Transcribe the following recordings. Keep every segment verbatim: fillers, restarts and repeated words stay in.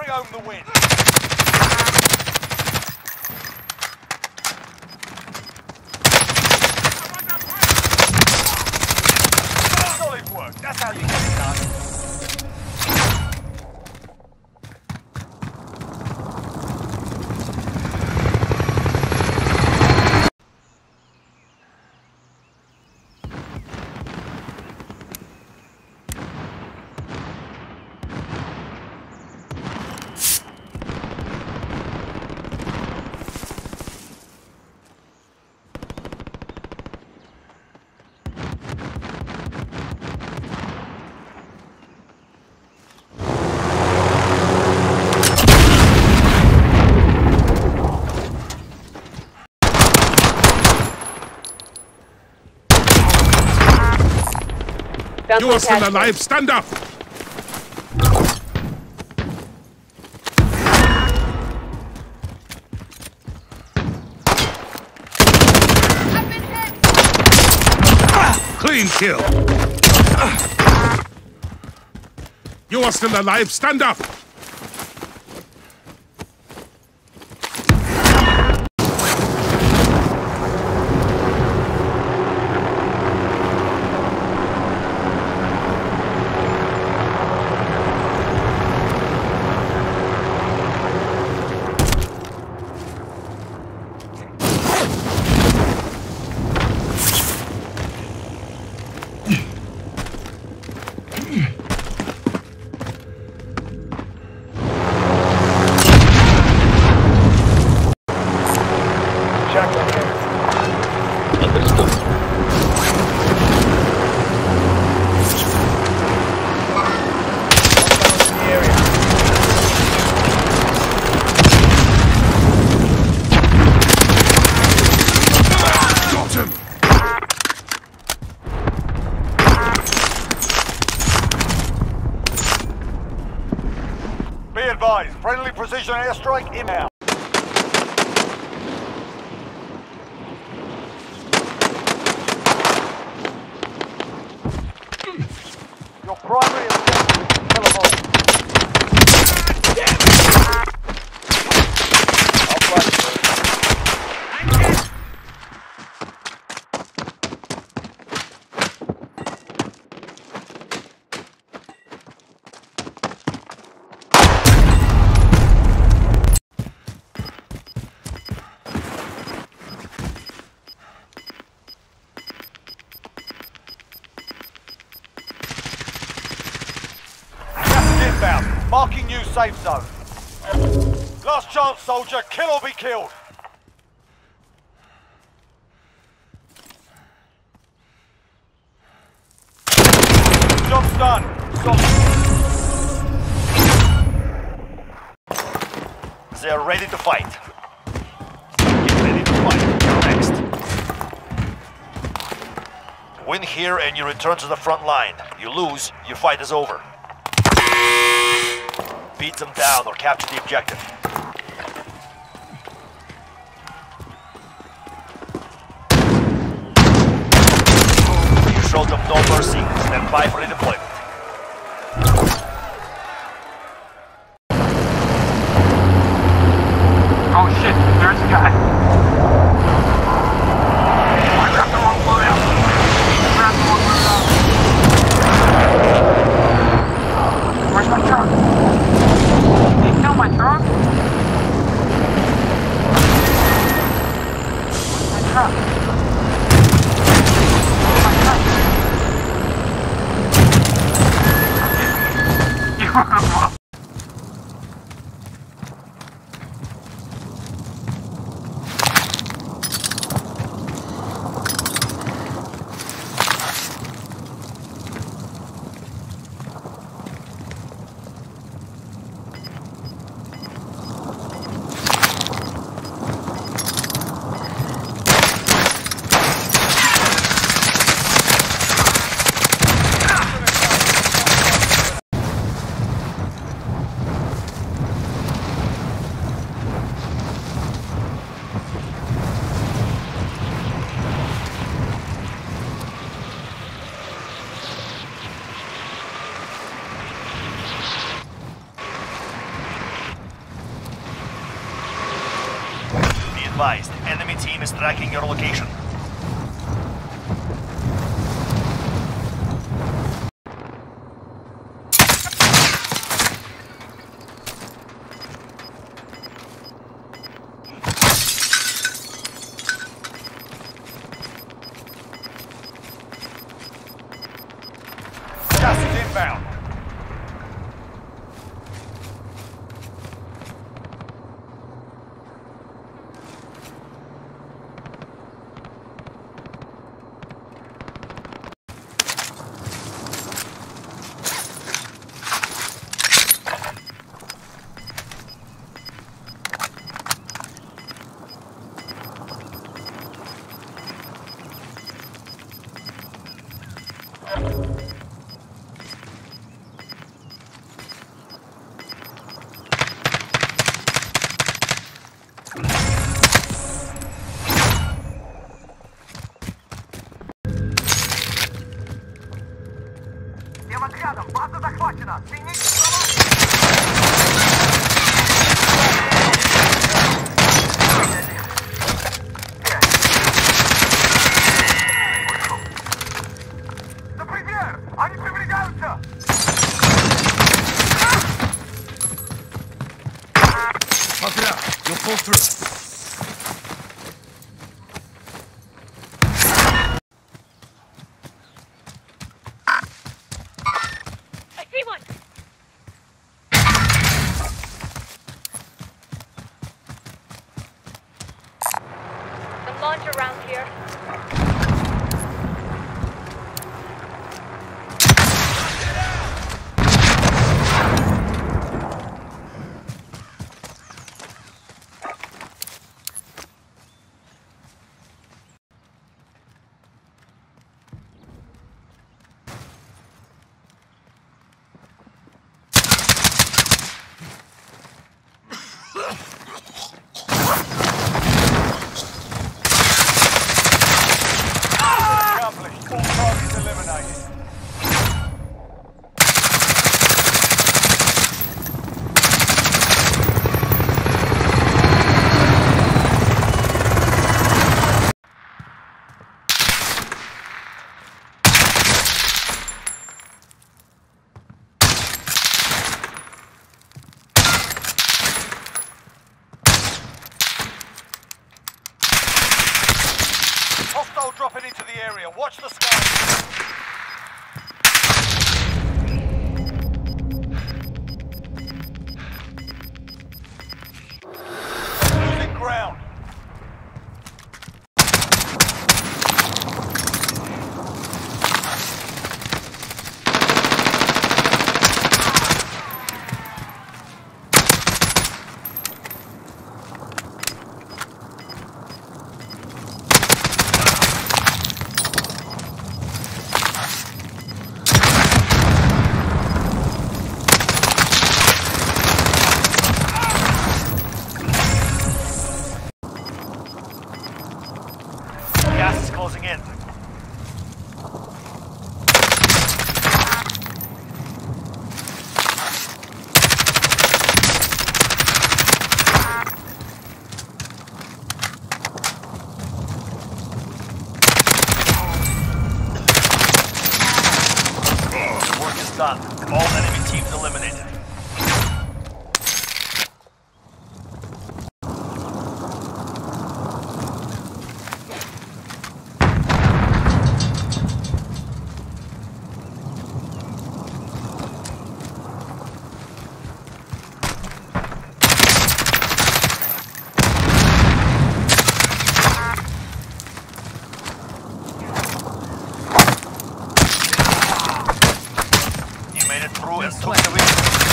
bring home the win. Solid work. That's how you get it done. You are still alive. Stand up! I've been hit! Clean kill! You are still alive. Stand up! Be advised, friendly precision airstrike inbound. Your primary objective is to kill them all. I'll flash you. Inbound, marking new safe zone. Last chance, soldier. Kill or be killed. Job's done. Stop. They're ready to fight. Get ready to fight. You're next. Win here and you return to the front line. You lose, your fight is over. Beat them down or capture the objective. You showed them no mercy. Stand by for redeployment. Oh shit, there's a guy. I got the wrong loadout. I grabbed the wrong loadout. Where's my truck? Did he kill my truck? Where's my truck? Where's my truck? advised, enemy team is tracking your location. Gas is inbound. Отрядом, база захвачена! Синий права! Например, они приближаются! Fuck it up. You'll pull through. Launch around here. All targets eliminated. Hostile dropping into the area. Watch the sky. Losing ground. Gas is closing in. Work is done. All enemy teams eliminated. You made it through and took the win.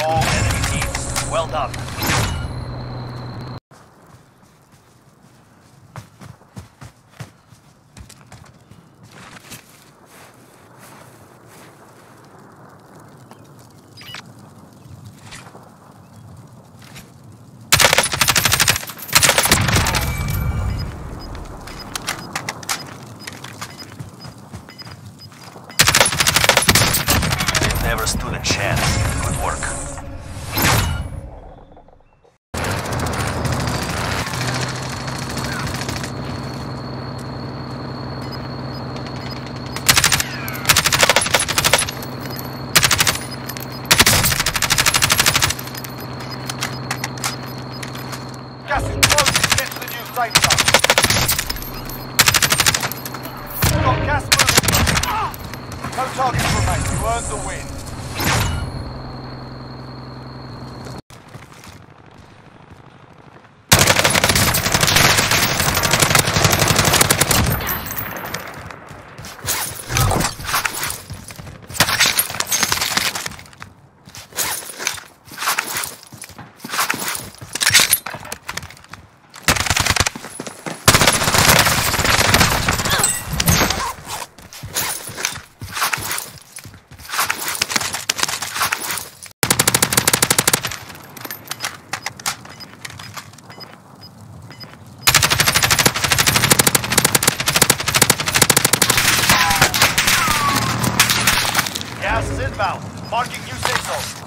all enemy teams. Well done. Never stood a chance. Good work. Gas is closing. Get to the new safe zone. Got gas moving. No targets remain. You earned the win. Gas is inbound. Marking new safe zone.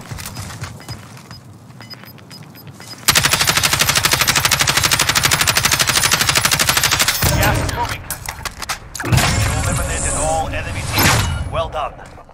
Gas is moving. You eliminated all enemy teams. Well done.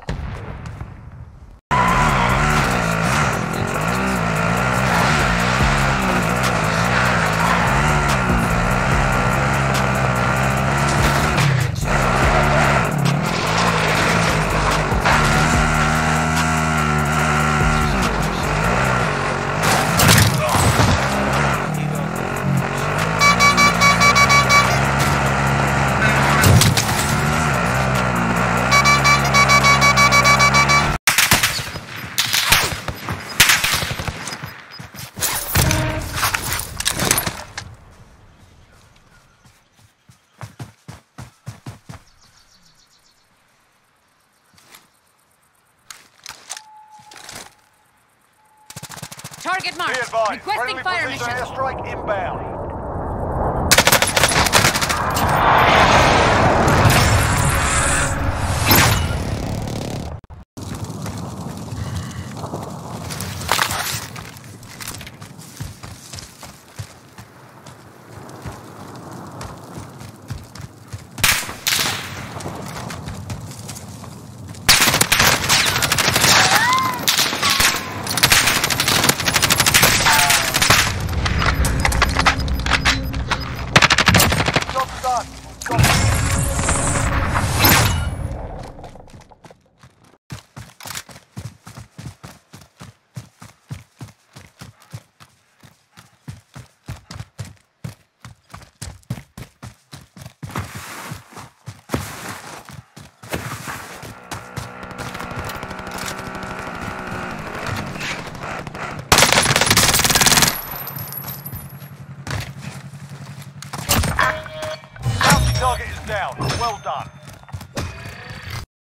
Target Be marked. advised. Requesting Friendly fire precision mission. airstrike inbound. Job's done. Got Bounty target is down. Well done.